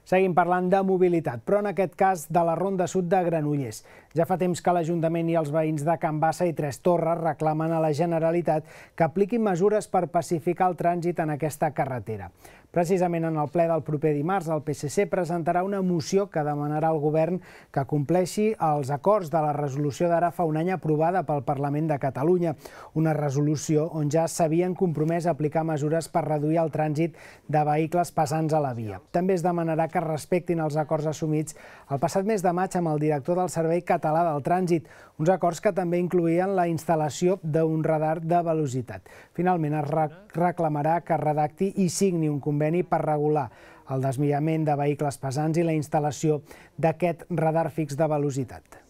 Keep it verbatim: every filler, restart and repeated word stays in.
Seguim parlant de mobilitat, però en aquest cas de la Ronda Sud de Granollers. Ja fa temps que l'Ajuntament i els veïns de Can Bassa i Tres Torres reclamen a la Generalitat que apliquin mesures per pacificar el trànsit en aquesta carretera. Precisament en el ple del proper dimarts, el P S C presentarà una moció que demanarà al govern que compleixi els acords de la resolució d'ara fa un any aprovada pel Parlament de Catalunya, una resolució on ja s'havien compromès a aplicar mesures per reduir el trànsit de vehicles pesants a la via. També es demanarà que respectin els acords assumits el passat mes de maig amb el director del Servei Català del Trànsit, uns acords que també incloïen la instal·lació d'un radar de velocitat. Finalment es reclamarà que redacti i signi un conveni per regular el desviament de vehicles pesants i la instal·lació d'aquest radar fix de velocitat.